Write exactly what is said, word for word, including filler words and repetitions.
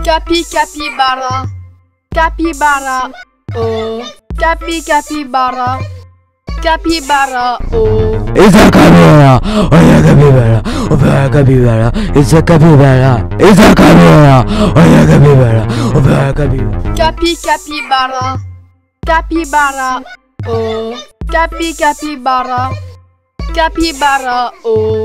Capi capybara. Capybara. Oh. Capi capybara. Capybara. Oh. It's a capybara. Oh yeah, capybara. Oh yeah, capybara. It's a capybara. It's a capybara. Oh yeah, capybara. Oh yeah, capybara. Capi capybara. Capybara. Oh. Capi capybara. Capybara. Oh.